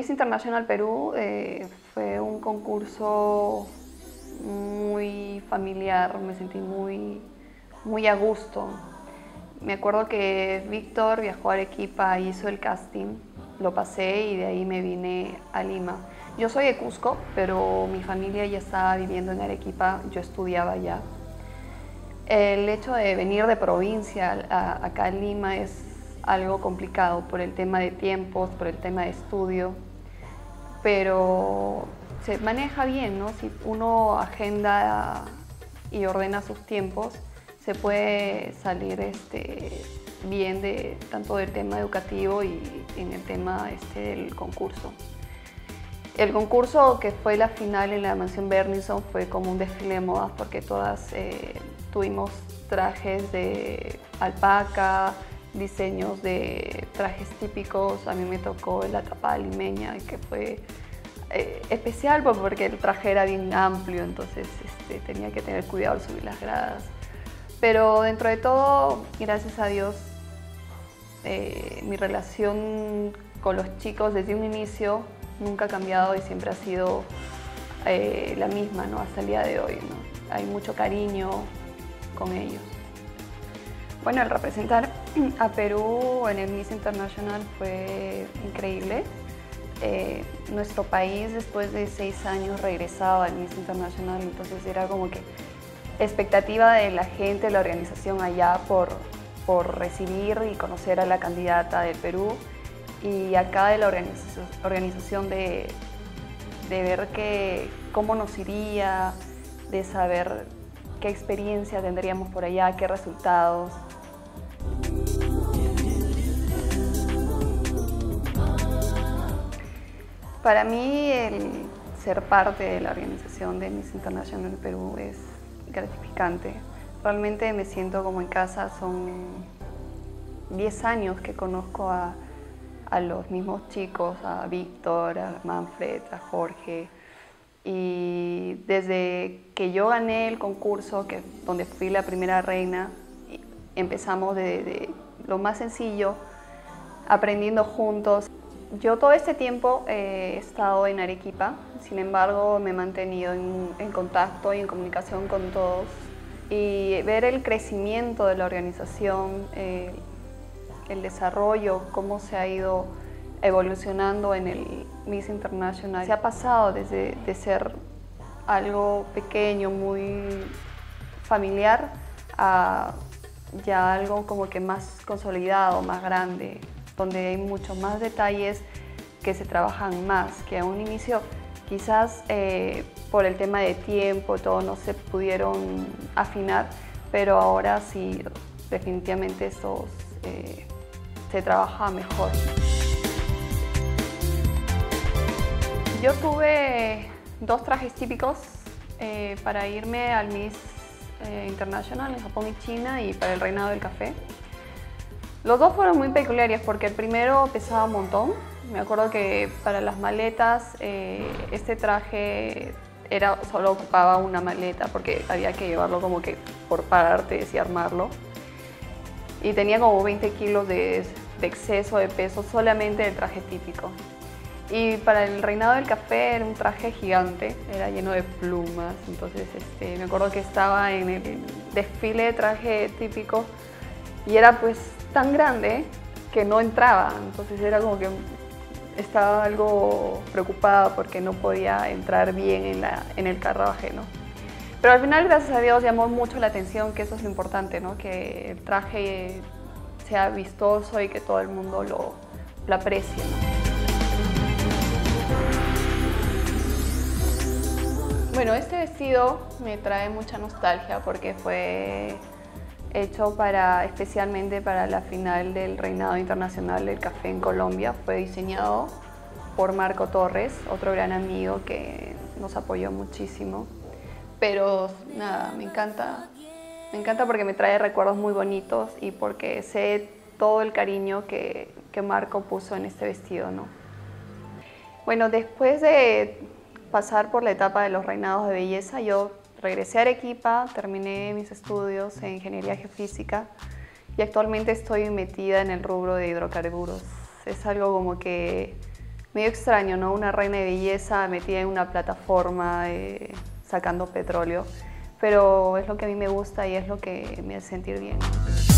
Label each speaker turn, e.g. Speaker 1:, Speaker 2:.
Speaker 1: Miss International Perú fue un concurso muy familiar, me sentí muy a gusto. Me acuerdo que Víctor viajó a Arequipa, hizo el casting, lo pasé y de ahí me vine a Lima. Yo soy de Cusco, pero mi familia ya estaba viviendo en Arequipa, yo estudiaba allá. El hecho de venir de provincia acá a Lima es algo complicado por el tema de tiempos, por el tema de estudio, pero se maneja bien, ¿no? Si uno agenda y ordena sus tiempos, se puede salir bien tanto del tema educativo y en el tema del concurso. El concurso, que fue la final en la Mansión Bernison, fue como un desfile de modas porque todas tuvimos trajes de alpaca, diseños de trajes típicos. A mí me tocó la tapada limeña, que fue especial porque el traje era bien amplio, entonces tenía que tener cuidado al subir las gradas. Pero dentro de todo, gracias a Dios, mi relación con los chicos desde un inicio nunca ha cambiado y siempre ha sido la misma, ¿no? Hasta el día de hoy, ¿no? Hay mucho cariño con ellos. Bueno, el representar a Perú en el Miss International fue increíble. Nuestro país, después de 6 años, regresaba al Miss International, entonces era como que expectativa de la gente, de la organización allá por recibir y conocer a la candidata del Perú, y acá de la organización de ver cómo nos iría, de saber qué experiencia tendríamos por allá, qué resultados. Para mí el ser parte de la organización de Miss International Perú es gratificante. Realmente me siento como en casa. Son 10 años que conozco a los mismos chicos, a Víctor, a Manfred, a Jorge. Y desde que yo gané el concurso, donde fui la primera reina, empezamos de lo más sencillo, aprendiendo juntos. Yo todo este tiempo he estado en Arequipa, sin embargo me he mantenido en contacto y en comunicación con todos, y ver el crecimiento de la organización, el desarrollo, cómo se ha ido evolucionando en el Miss International. Se ha pasado de ser algo pequeño, muy familiar, a ya algo como que más consolidado, más grande, donde hay muchos más detalles que se trabajan más, que a un inicio quizás por el tema de tiempo todo no se pudieron afinar, pero ahora sí, definitivamente eso se trabaja mejor. Yo tuve 2 trajes típicos para irme al Miss International en Japón y China, y para el Reinado del Café. Los 2 fueron muy peculiares porque el primero pesaba un montón. Me acuerdo que para las maletas este traje solo ocupaba una maleta porque había que llevarlo como que por partes y armarlo. Y tenía como 20 kilos de exceso de peso solamente el traje típico. Y para el Reinado del Café era un traje gigante, era lleno de plumas. Entonces me acuerdo que estaba en el desfile de traje típico y era pues tan grande que no entraba. Entonces era como que estaba algo preocupada porque no podía entrar bien en el carruaje, ¿no? Pero al final, gracias a Dios, llamó mucho la atención, que eso es lo importante, ¿no? Que el traje sea vistoso y que todo el mundo lo aprecie, ¿no? Bueno, este vestido me trae mucha nostalgia porque fue hecho especialmente para la final del Reinado Internacional del Café en Colombia. Fue diseñado por Marco Torres, otro gran amigo que nos apoyó muchísimo. Pero nada, me encanta porque me trae recuerdos muy bonitos y porque sé todo el cariño que Marco puso en este vestido, ¿no? Bueno, después de pasar por la etapa de los reinados de belleza, yo regresé a Arequipa, terminé mis estudios en Ingeniería Geofísica y actualmente estoy metida en el rubro de hidrocarburos. Es algo como que medio extraño, ¿no? Una reina de belleza metida en una plataforma sacando petróleo, pero es lo que a mí me gusta y es lo que me hace sentir bien.